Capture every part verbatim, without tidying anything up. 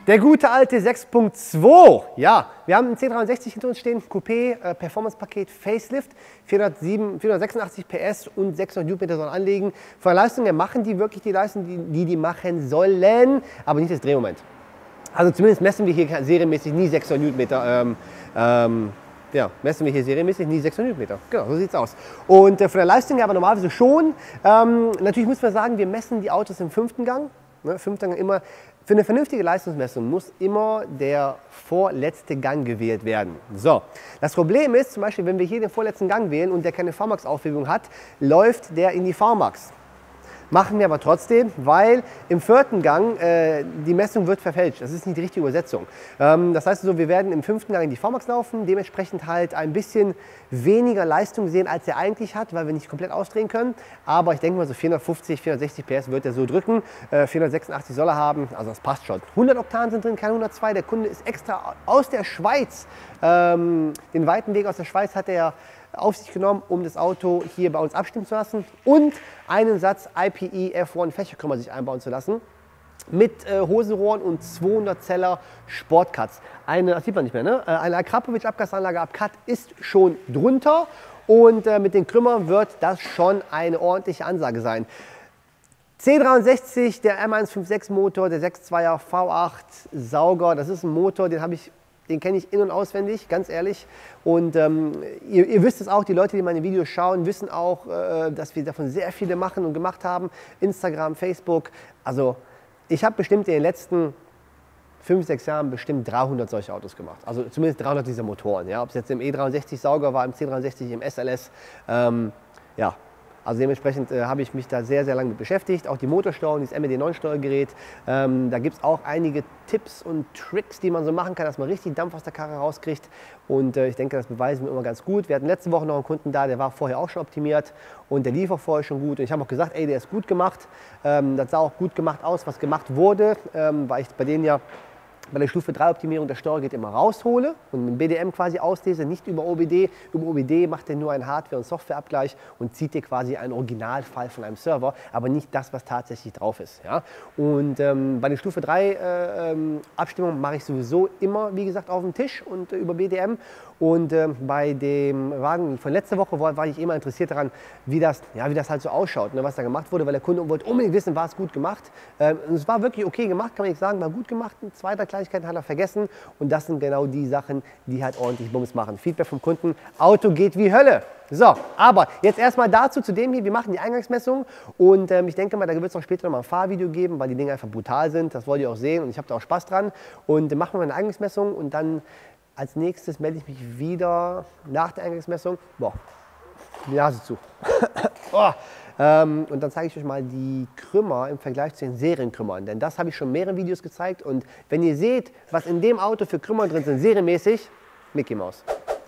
Der gute alte sechs Punkt zwei. Ja, wir haben einen C dreihundertsechzig hinter uns stehen, Coupé, äh, Performance-Paket, Facelift, vierhundertsieben, vierhundertsechsundachtzig P S und sechshundert Newtonmeter sollen anlegen. Von der Leistung her machen die wirklich die Leistung, die, die die machen sollen, aber nicht das Drehmoment. Also zumindest messen wir hier serienmäßig nie sechshundert Newtonmeter. Ähm, ähm, ja, messen wir hier serienmäßig nie sechshundert Newtonmeter. Genau, so sieht es aus. Und äh, von der Leistung her aber normalerweise schon. Ähm, natürlich müssen wir sagen, wir messen die Autos im fünften Gang. Ne, fünften Gang immer. Für eine vernünftige Leistungsmessung muss immer der vorletzte Gang gewählt werden. So, das Problem ist zum Beispiel, wenn wir hier den vorletzten Gang wählen und der keine V MAX-Aufhebung hat, läuft der in die V MAX. Machen wir aber trotzdem, weil im vierten Gang äh, die Messung wird verfälscht. Das ist nicht die richtige Übersetzung. Ähm, das heißt also, wir werden im fünften Gang in die V MAX laufen, dementsprechend halt ein bisschen weniger Leistung sehen, als er eigentlich hat, weil wir nicht komplett ausdrehen können. Aber ich denke mal so vierhundertfünfzig, vierhundertsechzig P S wird er so drücken. Äh, vierhundertsechsundachtzig soll er haben, also das passt schon. hundert Oktan sind drin, keine hundertzwei. Der Kunde ist extra aus der Schweiz. Ähm, den weiten Weg aus der Schweiz hat er auf sich genommen, um das Auto hier bei uns abstimmen zu lassen und einen Satz I P E F eins Fächerkrümmer sich einbauen zu lassen mit äh, Hosenrohren und zweihundert Zeller Sportcuts. Eine, das sieht man nicht mehr, ne? Eine Akrapovic-Abgasanlage ab Cut ist schon drunter und äh, mit den Krümmern wird das schon eine ordentliche Ansage sein. C dreiundsechzig, der M eins fünf sechs Motor, der sechs Komma zweier V acht Sauger, das ist ein Motor, den habe ich Den kenne ich in- und auswendig, ganz ehrlich. Und ähm, ihr, ihr wisst es auch, die Leute, die meine Videos schauen, wissen auch, äh, dass wir davon sehr viele machen und gemacht haben. Instagram, Facebook. Also ich habe bestimmt in den letzten fünf, sechs Jahren bestimmt dreihundert solche Autos gemacht. Also zumindest dreihundert dieser Motoren. Ja? Ob es jetzt im E dreiundsechzig Sauger war, im C dreiundsechzig, im S L S. Ähm, ja. Also dementsprechend äh, habe ich mich da sehr, sehr lange mit beschäftigt. Auch die Motorsteuerung, dieses M E D neun Steuergerät. Ähm, da gibt es auch einige Tipps und Tricks, die man so machen kann, dass man richtig Dampf aus der Karre rauskriegt. Und äh, ich denke, das beweisen wir immer ganz gut. Wir hatten letzte Woche noch einen Kunden da, der war vorher auch schon optimiert und der lief auch vorher schon gut. Und ich habe auch gesagt, ey, der ist gut gemacht. Ähm, das sah auch gut gemacht aus, was gemacht wurde, ähm, weil ich bei denen ja bei der Stufe drei Optimierung der Steuergerät immer raushole und mit dem B D M quasi auslese, nicht über O B D. Über O B D macht er nur einen Hardware- und Softwareabgleich und zieht dir quasi einen Originalfall von einem Server, aber nicht das, was tatsächlich drauf ist. Ja? Und ähm, bei der Stufe drei äh, ähm, Abstimmung mache ich sowieso immer, wie gesagt, auf dem Tisch und äh, über B D M. Und äh, bei dem Wagen von letzter Woche war, war ich immer interessiert daran, wie das, ja, wie das halt so ausschaut, ne, was da gemacht wurde, weil der Kunde wollte unbedingt wissen, war es gut gemacht. Ähm, es war wirklich okay gemacht, kann man nicht sagen, war gut gemacht. Ein zweiter Kleinigkeiten hat er vergessen und das sind genau die Sachen, die halt ordentlich Bums machen. Feedback vom Kunden, Auto geht wie Hölle. So, aber jetzt erstmal dazu, zu dem hier, wir machen die Eingangsmessung und ähm, ich denke mal, da wird es auch später noch mal ein Fahrvideo geben, weil die Dinge einfach brutal sind, das wollt ihr auch sehen und ich habe da auch Spaß dran und äh, machen wir mal eine Eingangsmessung und dann als nächstes melde ich mich wieder nach der Eingangsmessung. Boah, die Nase zu. oh. ähm, und dann zeige ich euch mal die Krümmer im Vergleich zu den Serienkrümmern. Denn das habe ich schon in mehreren Videos gezeigt. Und wenn ihr seht, was in dem Auto für Krümmer drin sind, serienmäßig, Mickey Maus.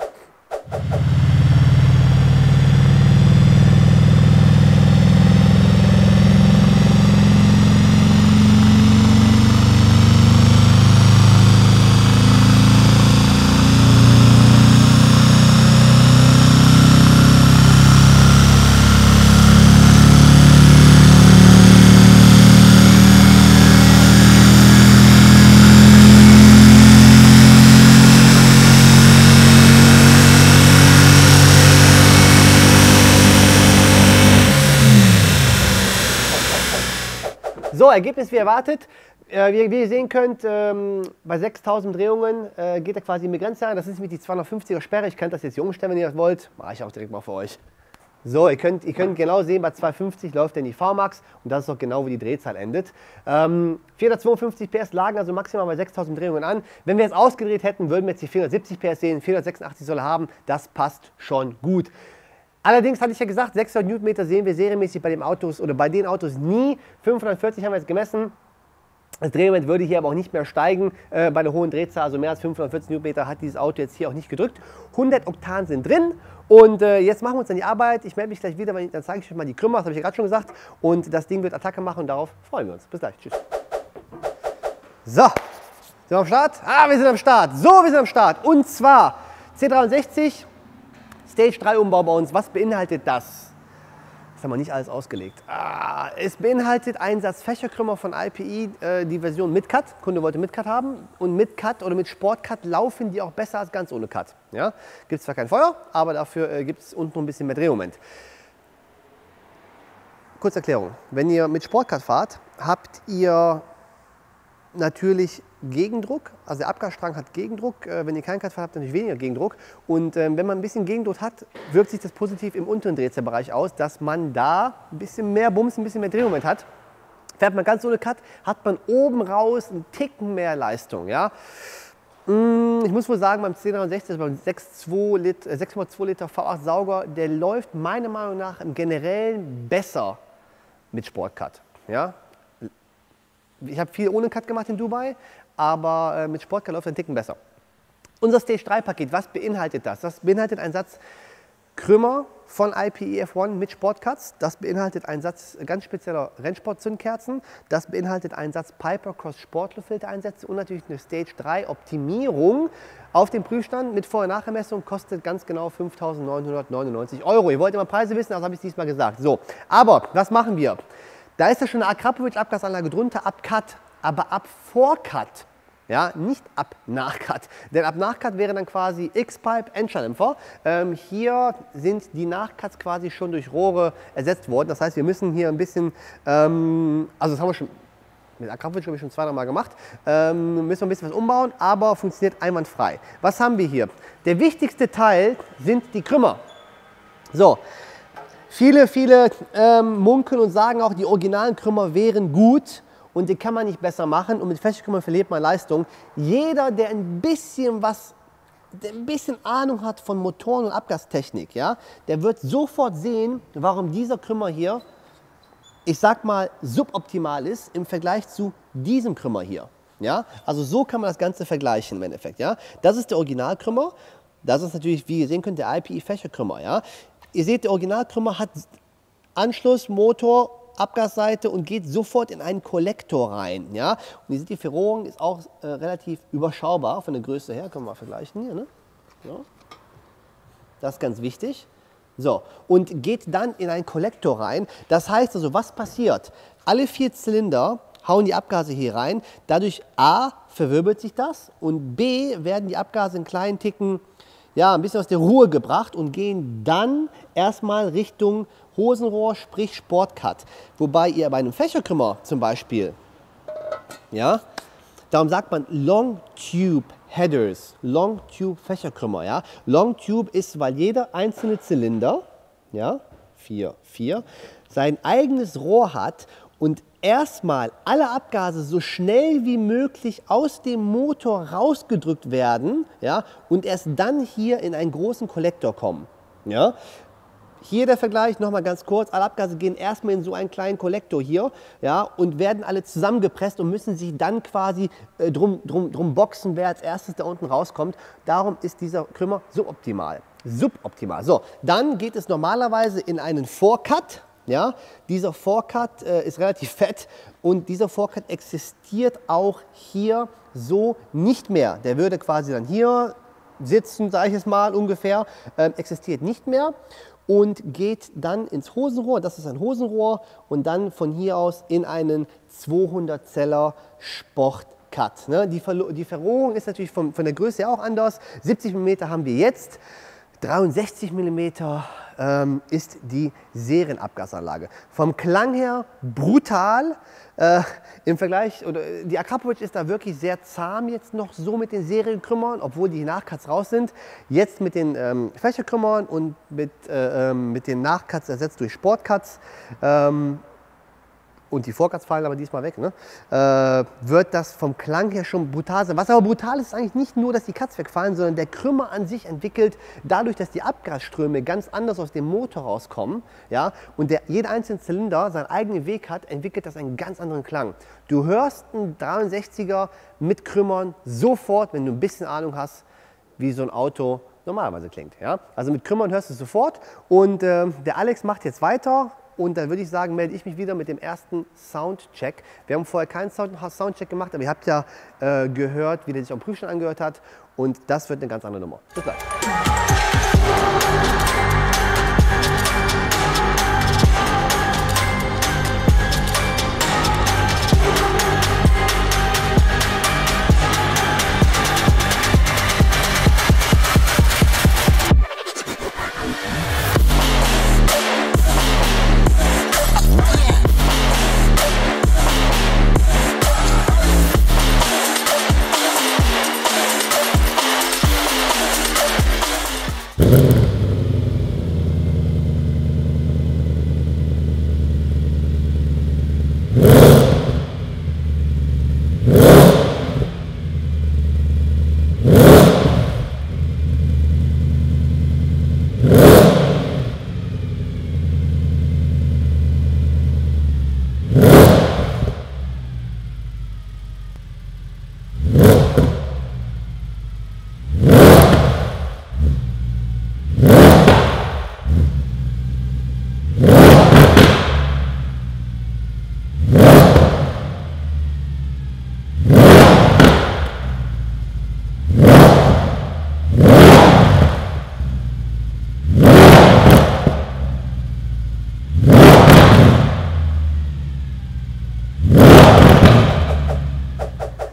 So, Ergebnis wie erwartet. Äh, wie, wie ihr sehen könnt, ähm, bei sechstausend Drehungen äh, geht er quasi in die Grenze an. Das ist mit die zweihundertfünfziger Sperre. Ich könnte das jetzt hier umstellen, wenn ihr das wollt. Mache ich auch direkt mal für euch. So, ihr könnt, ihr könnt genau sehen, bei zweihundertfünfzig läuft er in die V MAX und das ist auch genau, wo die Drehzahl endet. Ähm, vierhundertzweiundfünfzig P S lagen also maximal bei sechstausend Drehungen an. Wenn wir es ausgedreht hätten, würden wir jetzt die vierhundertsiebzig P S sehen, vierhundertsechsundachtzig soll er haben. Das passt schon gut. Allerdings hatte ich ja gesagt, sechshundert Newtonmeter sehen wir serienmäßig bei den Autos oder bei den Autos nie. fünfhundertvierzig haben wir jetzt gemessen. Das Drehmoment würde hier aber auch nicht mehr steigen äh, bei einer hohen Drehzahl, also mehr als fünfhundertvierzig Newtonmeter hat dieses Auto jetzt hier auch nicht gedrückt. hundert Oktan sind drin und äh, jetzt machen wir uns an die Arbeit. Ich melde mich gleich wieder, dann zeige ich euch mal die Krümmer, das habe ich ja gerade schon gesagt. Und das Ding wird Attacke machen und darauf freuen wir uns. Bis gleich, tschüss. So, sind wir am Start? Ah, wir sind am Start. So, wir sind am Start und zwar C dreiundsechzig. Stage drei Umbau bei uns, was beinhaltet das? Das haben wir nicht alles ausgelegt. Ah, es beinhaltet einen Satz Fächerkrümmer von I P E, äh, die Version mit Cut. Der Kunde wollte mit Cut haben. Und mit Cut oder mit Sportcut laufen die auch besser als ganz ohne Cut. Ja? Gibt zwar kein Feuer, aber dafür äh, gibt es unten noch ein bisschen mehr Drehmoment. Kurze Erklärung. Wenn ihr mit Sportcut fahrt, habt ihr natürlich Gegendruck, also der Abgasstrang hat Gegendruck, wenn ihr keinen Cut fahrt, habt ihr natürlich weniger Gegendruck und ähm, wenn man ein bisschen Gegendruck hat, wirkt sich das positiv im unteren Drehzahlbereich aus, dass man da ein bisschen mehr Bums, ein bisschen mehr Drehmoment hat. Fährt man ganz ohne Cut, hat man oben raus einen Ticken mehr Leistung. Ja? Ich muss wohl sagen, beim C dreiundsechzig, also beim sechs Komma zwei Liter V acht Sauger, der läuft meiner Meinung nach im Generellen besser mit Sportcut. Ja? Ich habe viel ohne Cut gemacht in Dubai, aber äh, mit Sportcut läuft ein Ticken besser. Unser Stage drei Paket, was beinhaltet das? Das beinhaltet einen Satz Krümmer von I P E F eins mit Sportcuts. Das beinhaltet einen Satz ganz spezieller Rennsport-Zündkerzen. Das beinhaltet einen Satz Piper Cross Sportluftfiltereinsätze und natürlich eine Stage drei Optimierung auf dem Prüfstand mit Vor- und Nachmessung. Kostet ganz genau fünftausendneunhundertneunundneunzig Euro. Ihr wollt immer Preise wissen, also habe ich es diesmal gesagt. So, aber was machen wir? Da ist ja schon eine Akrapovic-Abgasanlage drunter, ab Cut, aber ab Vor-Cut, ja, nicht ab Nach-Cut. Denn ab Nach-Cut wäre dann quasi X-Pipe, Endschalldämpfer. Ähm, hier sind die Nach-Cuts quasi schon durch Rohre ersetzt worden. Das heißt, wir müssen hier ein bisschen, ähm, also das haben wir schon, mit Akrapovic habe ich schon zwei, drei Mal gemacht, ähm, müssen wir ein bisschen was umbauen, aber funktioniert einwandfrei. Was haben wir hier? Der wichtigste Teil sind die Krümmer. So. Viele, viele ähm, munkeln und sagen auch, die originalen Krümmer wären gut und die kann man nicht besser machen und mit Fächerkrümmern verliert man Leistung. Jeder, der ein bisschen was, der ein bisschen Ahnung hat von Motoren und Abgastechnik, ja, der wird sofort sehen, warum dieser Krümmer hier, ich sag mal, suboptimal ist im Vergleich zu diesem Krümmer hier. Ja? Also so kann man das Ganze vergleichen im Endeffekt. Ja? Das ist der Originalkrümmer. Das ist natürlich, wie ihr sehen könnt, der I P E-Fächerkrümmer. Ja? Ihr seht, der Originalkrümmer hat Anschluss, Motor, Abgasseite und geht sofort in einen Kollektor rein. Ja? Und ihr seht, die Verrohrung ist auch äh, relativ überschaubar von der Größe her. Können wir mal vergleichen hier. Ne? Ja. Das ist ganz wichtig. So, und geht dann in einen Kollektor rein. Das heißt also, was passiert? Alle vier Zylinder hauen die Abgase hier rein. Dadurch A, verwirbelt sich das und B, werden die Abgase in kleinen Ticken ja, ein bisschen aus der Ruhe gebracht und gehen dann erstmal Richtung Hosenrohr, sprich Sportcut. Wobei ihr bei einem Fächerkrümmer zum Beispiel, ja, darum sagt man Long Tube Headers, Long Tube Fächerkrümmer. Ja. Long Tube ist, weil jeder einzelne Zylinder, ja, vier, vier, sein eigenes Rohr hat und erstmal alle Abgase so schnell wie möglich aus dem Motor rausgedrückt werden, ja, und erst dann hier in einen großen Kollektor kommen. Ja. Hier der Vergleich, nochmal ganz kurz, alle Abgase gehen erstmal in so einen kleinen Kollektor hier, ja, und werden alle zusammengepresst und müssen sich dann quasi äh, drum, drum, drum boxen, wer als erstes da unten rauskommt. Darum ist dieser Krümmer suboptimal. Suboptimal. So, dann geht es normalerweise in einen Vorcut. Ja, dieser Vorcut äh, ist relativ fett und dieser Vorcut existiert auch hier so nicht mehr. Der würde quasi dann hier sitzen, sage ich es mal ungefähr, äh, existiert nicht mehr und geht dann ins Hosenrohr. Das ist ein Hosenrohr und dann von hier aus in einen zweihundert Zeller Sportcut. Ne? Die, Ver die Verrohrung ist natürlich von, von der Größe her auch anders. siebzig Millimeter haben wir jetzt, dreiundsechzig Millimeter ähm, ist die Serienabgasanlage. Vom Klang her brutal. Äh, Im Vergleich, oder die Akrapovic ist da wirklich sehr zahm jetzt noch so mit den Serienkrümmern, obwohl die Nachcuts raus sind. Jetzt mit den ähm, Fächerkrümmern und mit, äh, ähm, mit den Nachcuts ersetzt durch Sportcuts. Ähm, und die Vorcuts fallen aber diesmal weg, ne? äh, wird das vom Klang her schon brutal sein. Was aber brutal ist, ist eigentlich nicht nur, dass die Cuts wegfallen, sondern der Krümmer an sich entwickelt, dadurch, dass die Abgasströme ganz anders aus dem Motor rauskommen, ja, und der, jeder einzelne Zylinder seinen eigenen Weg hat, entwickelt das einen ganz anderen Klang. Du hörst einen dreiundsechziger mit Krümmern sofort, wenn du ein bisschen Ahnung hast, wie so ein Auto normalerweise klingt. Ja? Also mit Krümmern hörst du es sofort und äh, der Alex macht jetzt weiter. Und dann würde ich sagen, melde ich mich wieder mit dem ersten Soundcheck. Wir haben vorher keinen Sound Soundcheck gemacht, aber ihr habt ja äh, gehört, wie der sich am Prüfstand angehört hat. Und das wird eine ganz andere Nummer. Bis gleich.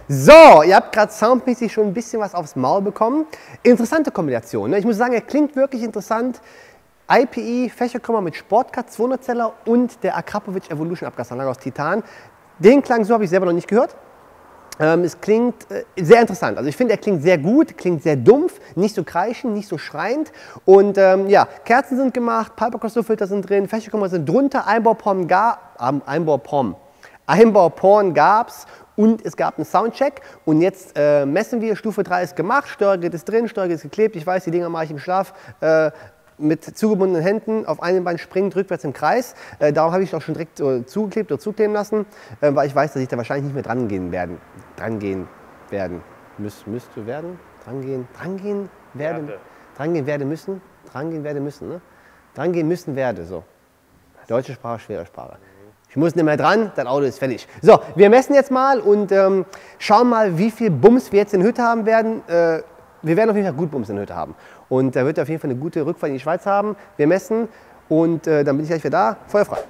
So, ihr habt gerade soundmäßig schon ein bisschen was aufs Maul bekommen. Interessante Kombination. Ne? Ich muss sagen, er klingt wirklich interessant. I P I, Fächerkrümmer mit Sportcut zweihundert Zeller und der Akrapovic Evolution Abgasanlage aus Titan. Den Klang so habe ich selber noch nicht gehört. Ähm, es klingt äh, sehr interessant. Also ich finde, er klingt sehr gut, klingt sehr dumpf, nicht so kreischend, nicht so schreiend. Und ähm, ja, Kerzen sind gemacht, Piper-Crossover-Filter sind drin, Fächerkrümmer sind drunter, Einbauporn gab ähm, Einbauporn. Einbauporn gab's. Und es gab einen Soundcheck und jetzt äh, messen wir, Stufe drei ist gemacht, Steuergerät ist drin, Steuergerät ist geklebt, ich weiß, die Dinger mache ich im Schlaf äh, mit zugebundenen Händen, auf einem Bein springend, rückwärts im Kreis, äh, darum habe ich auch schon direkt äh, zugeklebt oder zukleben lassen, äh, weil ich weiß, dass ich da wahrscheinlich nicht mehr dran gehen werden, dran gehen werden, Müs, müsste werden, dran gehen, dran gehen werden, werde. dran gehen werde müssen, dran gehen werde müssen, ne? Dran gehen müssen werde, so. Deutsche Sprache, schwere Sprache. Ich muss nicht mehr dran, dein Auto ist fertig. So, wir messen jetzt mal und ähm, schauen mal, wie viel Bums wir jetzt in der Hütte haben werden. Äh, wir werden auf jeden Fall gut Bums in der Hütte haben. Und da wird er auf jeden Fall eine gute Rückfahrt in die Schweiz haben. Wir messen und äh, dann bin ich gleich wieder da. Feuer frei.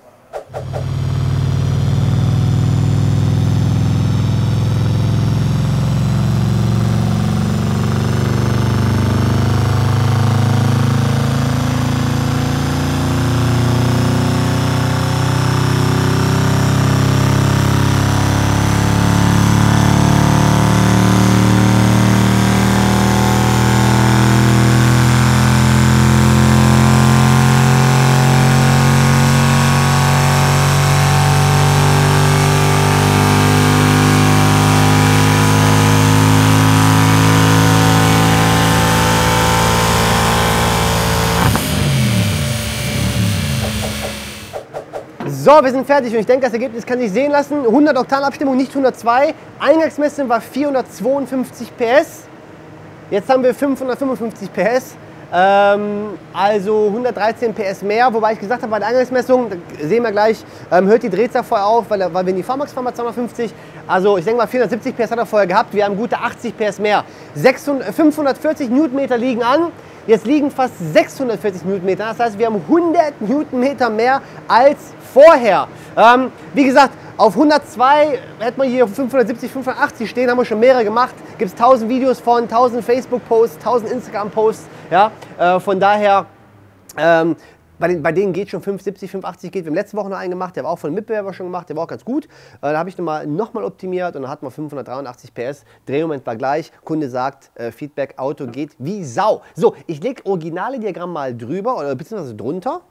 So, wir sind fertig und ich denke, das Ergebnis kann sich sehen lassen. hundert Oktan Abstimmung, nicht hundertzwei. Eingangsmessung war vierhundertzweiundfünfzig P S. Jetzt haben wir fünfhundertfünfundfünfzig P S. Ähm, also hundertdreizehn P S mehr. Wobei ich gesagt habe, bei der Eingangsmessung, da sehen wir gleich, ähm, hört die Drehzahl vorher auf, weil, weil wir in die V MAX fahren bei zweihundertfünfzig. Also ich denke mal vierhundertsiebzig P S hat er vorher gehabt. Wir haben gute achtzig P S mehr. sechshundert, fünfhundertvierzig Newtonmeter liegen an. Jetzt liegen fast sechshundertvierzig Newtonmeter. Das heißt, wir haben hundert Newtonmeter mehr als vorher. Ähm, wie gesagt, auf hundertzwei hätte man hier auf fünfhundertsiebzig, fünfhundertachtzig stehen, haben wir schon mehrere gemacht. Gibt es tausend Videos von, tausend Facebook-Posts, tausend Instagram-Posts. Ja? Äh, von daher, ähm, bei, den, bei denen geht schon fünfhundertsiebzig, fünfhundertachtzig geht. Wir haben letzte Woche noch einen gemacht, der war auch von einem Mitbewerber schon gemacht, der war auch ganz gut. Äh, da habe ich nochmal noch mal optimiert und dann hatten wir fünfhundertdreiundachtzig P S. Drehmoment war gleich. Kunde sagt, äh, Feedback, Auto geht wie Sau. So, ich lege originale Diagramm mal drüber oder beziehungsweise drunter.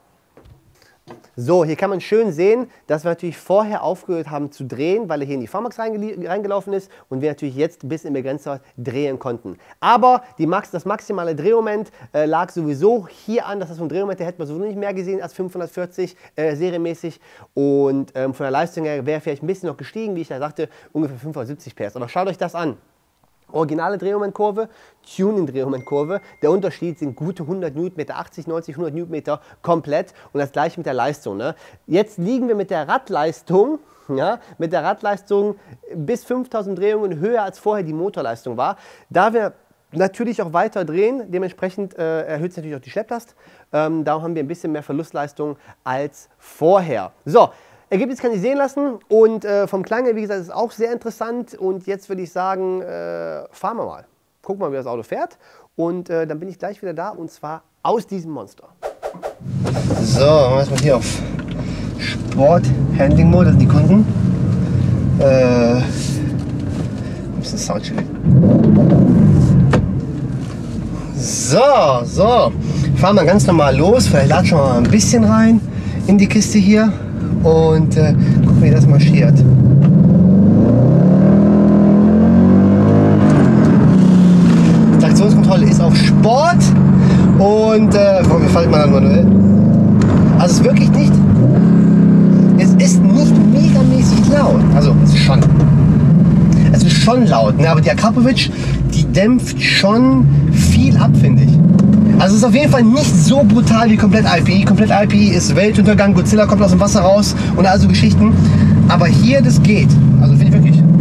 So, hier kann man schön sehen, dass wir natürlich vorher aufgehört haben zu drehen, weil er hier in die V MAX reingelaufen ist und wir natürlich jetzt bis in Begrenzer drehen konnten. Aber die Max, das maximale Drehmoment äh, lag sowieso hier an, dass das vom Drehmoment her hätten wir sowieso nicht mehr gesehen als fünfhundertvierzig äh, serienmäßig und ähm, von der Leistung her wäre vielleicht ein bisschen noch gestiegen, wie ich ja sagte, ungefähr fünfhundertsiebzig P S. Aber schaut euch das an. Originale Drehmomentkurve, Tuning-Drehmomentkurve. Der Unterschied sind gute hundert Newtonmeter, achtzig, neunzig, hundert Newtonmeter komplett und das gleiche mit der Leistung. Ne? Jetzt liegen wir mit der Radleistung, ja, mit der Radleistung bis fünftausend Drehungen höher als vorher die Motorleistung war. Da wir natürlich auch weiter drehen, dementsprechend äh, erhöht sich natürlich auch die Schlepplast. Ähm, darum haben wir ein bisschen mehr Verlustleistung als vorher. So. Ergebnis kann ich sehen lassen und äh, vom Klang her, wie gesagt, ist auch sehr interessant und jetzt würde ich sagen, äh, fahren wir mal. Gucken wir mal, wie das Auto fährt und äh, dann bin ich gleich wieder da und zwar aus diesem Monster. So, machen wir erstmal hier auf Sport Handling Mode, das sind die Kunden. Äh, ein bisschen Soundcheck. So, so, fahren wir ganz normal los, vielleicht latschen wir mal ein bisschen rein in die Kiste hier. Und äh, gucken, wie das marschiert. Traktionskontrolle ist auf Sport und äh, wir fallen mal an manuell. Also es ist wirklich nicht, es ist nicht megamäßig laut. Also es ist schon, es ist schon laut, ne? Aber die Akrapovic, die dämpft schon viel ab, finde ich. Also es ist auf jeden Fall nicht so brutal wie komplett I P I. Komplett I P I ist Weltuntergang, Godzilla kommt aus dem Wasser raus und also Geschichten. Aber hier, das geht. Also finde ich wirklich.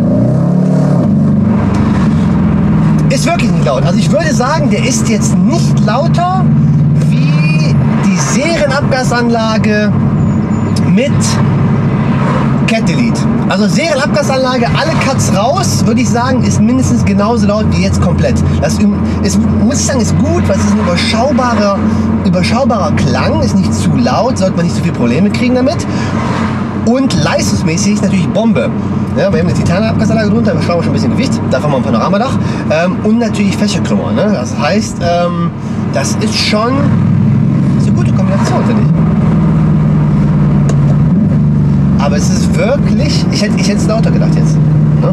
Ist wirklich nicht laut. Also ich würde sagen, der ist jetzt nicht lauter wie die Serienabgasanlage mit Cat Delete. Also Serienabgasanlage, alle Cuts raus, würde ich sagen, ist mindestens genauso laut wie jetzt komplett. Das ist, muss ich sagen, ist gut, weil es ist ein überschaubarer, überschaubarer Klang, ist nicht zu laut, sollte man nicht so viele Probleme kriegen damit. Und leistungsmäßig ist natürlich Bombe. Ja, wir haben eine Titanabgasanlage drunter, wir schrauben schon ein bisschen Gewicht, dafür haben wir ein Panoramadach. Ähm, und natürlich Fächerkrümmer. Ne? Das heißt, ähm, das ist schon das ist eine gute Kombination, finde ich. Aber es ist wirklich, ich hätte ich hätte es lauter gedacht jetzt. Ne?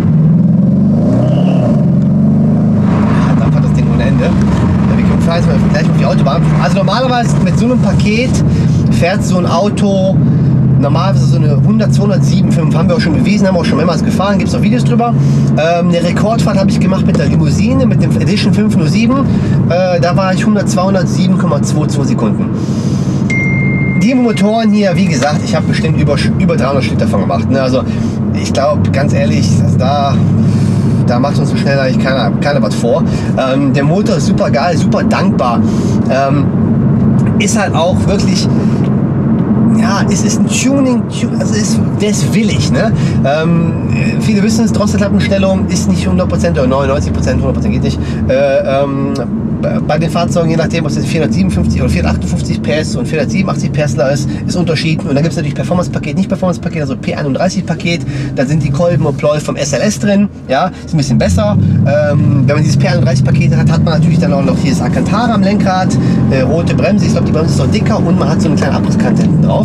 Ja, da fährt das Ding ohne Ende. Ja, wir können fahren jetzt gleich auf die Autobahn. Also normalerweise mit so einem Paket fährt so ein Auto normalerweise so eine hundert, zweihundertsieben, fünf haben wir auch schon bewiesen, haben wir auch schon mehrmals gefahren, gibt es auch Videos drüber. Ähm, eine Rekordfahrt habe ich gemacht mit der Limousine, mit dem Edition fünf null sieben. Äh, da war ich hundert, zweihundertsieben Komma zweiundzwanzig Sekunden. Die Motoren hier, wie gesagt, ich habe bestimmt über, über dreihundert Stück davon gemacht. Ne? Also ich glaube, ganz ehrlich, also da, da macht uns so schnell eigentlich keiner, keiner was vor. Ähm, der Motor ist super geil, super dankbar. Ähm, ist halt auch wirklich... Ja, es ist ein Tuning, also ist, der ist willig. Ne? Ähm, viele wissen es, Drosselklappenstellung ist nicht hundert Prozent oder neunundneunzig Prozent, hundert Prozent geht nicht. Äh, ähm, bei den Fahrzeugen, je nachdem, ob es jetzt vierhundertsiebenundfünfzig oder vierhundertachtundfünfzig P S und vierhundertsiebenundachtzig P S ist, ist Unterschied. Und dann gibt es natürlich Performance-Paket, nicht Performance-Paket, also P einunddreißig Paket. Da sind die Kolben und Pleuel vom S L S drin. Ja, ist ein bisschen besser. Ähm, wenn man dieses P einunddreißig Paket hat, hat man natürlich dann auch noch hier das Alcantara am Lenkrad, äh, rote Bremse. Ich glaube, die Bremse ist noch dicker und man hat so eine kleine Abrisskante hinten drauf.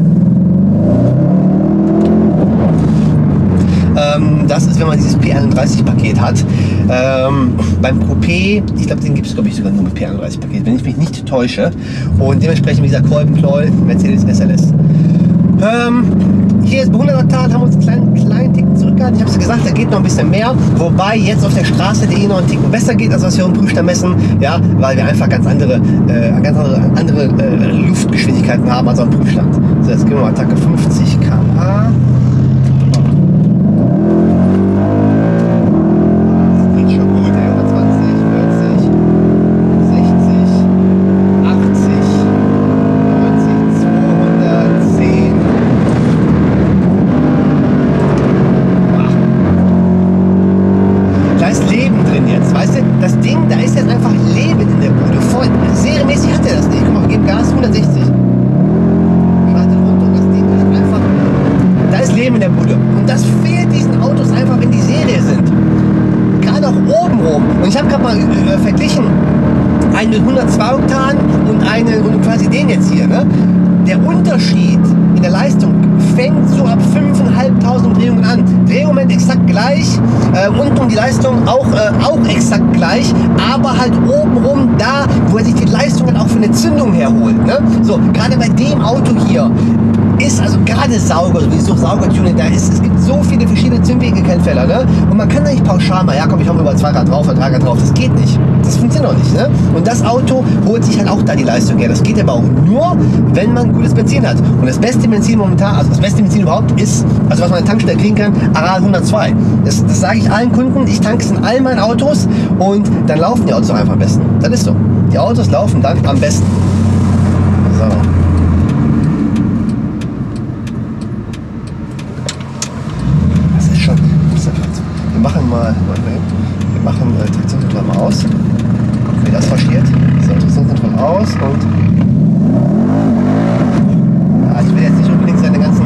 Ähm, das ist, wenn man dieses P einunddreißig Paket hat. Ähm, beim Coupé, ich glaube, den gibt es glaube ich sogar nur mit P einunddreißig Paket, wenn ich mich nicht täusche. Und dementsprechend mit dieser Kolbenpleuel Mercedes S L S. Ähm, hier ist bei hundert Oktan, haben wir uns einen kleinen, kleinen Ticken zurückgehalten. Ich habe es gesagt, da geht noch ein bisschen mehr. Wobei jetzt auf der Straße eh noch ein Ticken besser geht, als was wir im Prüfstand messen. Ja, weil wir einfach ganz andere, äh, ganz andere, andere äh, Luftgeschwindigkeiten haben als am Prüfstand. So, jetzt gehen wir mal Attacke fünfzig Kilometer pro Stunde. hundertzwei Oktan und eine und quasi den jetzt hier. Ne? Der Unterschied in der Leistung fängt so ab fünftausendfünfhundert Drehungen an. Drehmoment exakt gleich, äh, unten die Leistung auch, äh, auch exakt gleich, aber halt obenrum da, wo er sich die Leistung dann auch für eine Zündung herholt. Ne? So, gerade bei dem Auto hier ist also gerade Sauger, sowieso Saugertuning, da ist, es gibt so viele verschiedene Zündwinkelkennfelder, ne? Und man kann da nicht pauschal mal, ja komm, ich hau mal über zwei Grad drauf oder drei Grad drauf, das geht nicht. Das funktioniert auch nicht, ne? Und das Auto holt sich halt auch da die Leistung her. Das geht aber auch nur, wenn man gutes Benzin hat. Und das beste Benzin momentan, also das beste Benzin überhaupt ist, also was man an der Tankstelle kriegen kann, Aral hundertzwei. Das, das sage ich allen Kunden, ich tanke es in all meinen Autos und dann laufen die Autos auch einfach am besten. Das ist so. Die Autos laufen dann am besten. So. Wir machen mal, wir machen äh, Traktionskontrolle mal aus. Wie das marschiert. So, Traktionskontrolle aus und ja, ich will jetzt nicht unbedingt seine ganzen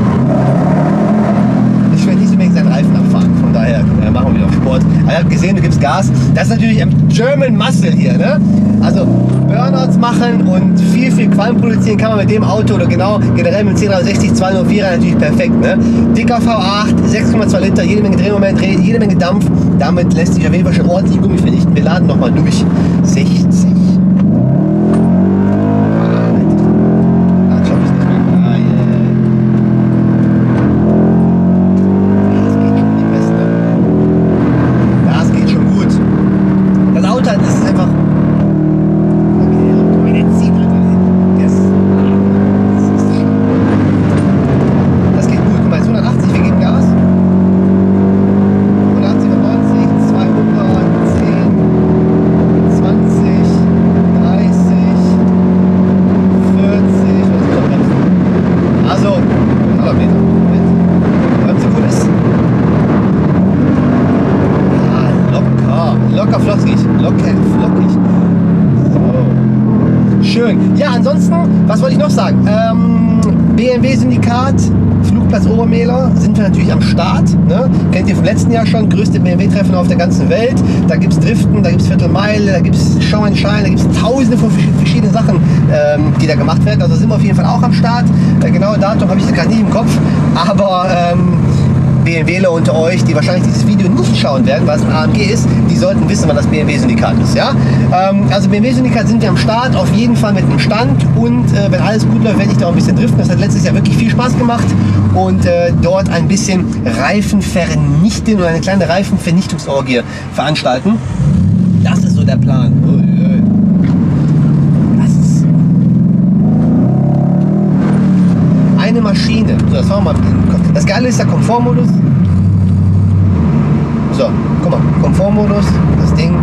ich will nicht unbedingt seinen Reifen abfahren. Von daher äh, machen wir wieder auf Sport. Aber ihr habt gesehen, du gibst Gas. Das ist natürlich ein German Muscle hier, ne? Also Burnouts machen und viel, viel Qualm produzieren kann man mit dem Auto oder genau generell mit dem C dreihundertsechzig zweihundertvierer natürlich perfekt. Ne? Dicker V acht, sechs Komma zwei Liter, jede Menge Drehmoment, jede Menge Dampf. Damit lässt sich auf jeden Fall schon ordentlich Gummi vernichten. Wir laden nochmal durch. sechzig. was wollte ich noch sagen? Ähm, B M W-Syndikat, Flugplatz Obermehler, sind wir natürlich am Start. Ne? Kennt ihr vom letzten Jahr schon, größte B M W-Treffen auf der ganzen Welt. Da gibt es Driften, da gibt es Viertelmeile, da gibt es Show and Shine, da gibt es tausende von verschiedenen Sachen, ähm, die da gemacht werden. Also sind wir auf jeden Fall auch am Start. Äh, genaue Datum habe ich gerade nicht im Kopf, aber ähm, BMWler unter euch, die wahrscheinlich dieses Video nicht schauen werden, weil es ein A M G ist, die sollten wissen, wann das B M W-Syndikat ist. Ja? Ähm, also B M W-Syndikat sind wir am Start, auf jeden Fall mit einem Stand, und äh, wenn alles gut läuft, werde ich da auch ein bisschen driften. Das hat letztes Jahr wirklich viel Spaß gemacht, und äh, dort ein bisschen Reifen vernichten und eine kleine Reifenvernichtungsorgie veranstalten. Das ist so der Plan. Das ist eine Maschine. So, das, fahren wir mal. Das Geile ist der Komfortmodus. So, guck mal, Komfortmodus, das Ding.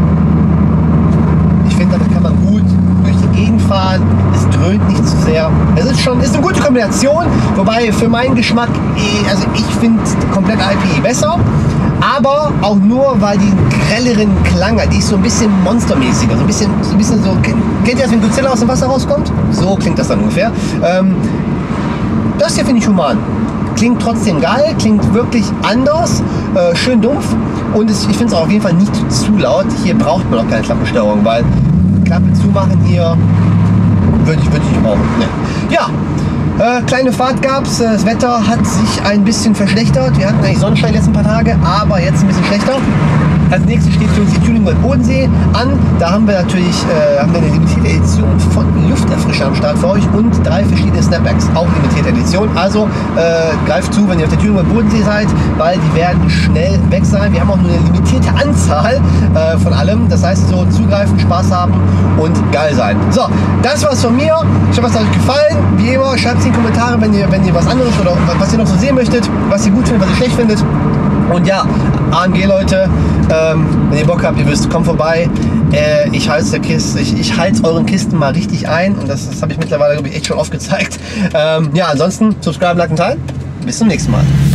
Ich finde, damit kann man gut durch die Gegend fahren. Es dröhnt nicht zu sehr. Es ist schon, ist eine gute Kombination, wobei für meinen Geschmack, also ich finde komplett I P E besser. Aber auch nur, weil die grelleren Klang hat. Die ist so ein bisschen monstermäßiger. So ein bisschen so, ein bisschen so kennt ihr das, wenn Godzilla aus dem Wasser rauskommt? So klingt das dann ungefähr. Ähm, das hier finde ich human. Klingt trotzdem geil, klingt wirklich anders, äh, schön dumpf, und es, ich finde es auch auf jeden Fall nicht zu laut. Hier braucht man auch keine Klappensteuerung, weil Klappe zumachen hier würde ich, würd ich nicht brauchen. Ne. Ja, äh, kleine Fahrt gab es, das Wetter hat sich ein bisschen verschlechtert. Wir hatten eigentlich Sonnenschein die letzten paar Tage, aber jetzt ein bisschen schlechter. Als nächstes steht für uns die Tuning World Bodensee an. Da haben wir natürlich äh, haben wir eine limitierte Edition von Lufterfrischer am Start für euch und drei verschiedene Snapbacks, auch limitierte Edition. Also äh, greift zu, wenn ihr auf der Tuning World Bodensee seid, weil die werden schnell weg sein. Wir haben auch nur eine limitierte Anzahl äh, von allem. Das heißt, so zugreifen, Spaß haben und geil sein. So, das war's von mir. Ich hoffe, es hat euch gefallen. Wie immer, schreibt es in die Kommentare, wenn ihr, wenn ihr was anderes oder was ihr noch so sehen möchtet, was ihr gut findet, was ihr schlecht findet. Und ja, A M G-Leute, ähm, wenn ihr Bock habt, ihr wisst, kommt vorbei. Äh, ich halte ich, ich halte euren Kisten mal richtig ein, und das, das habe ich mittlerweile, glaube ich, echt schon oft gezeigt. Ähm, ja, ansonsten, subscribe, like und teilen. Bis zum nächsten Mal.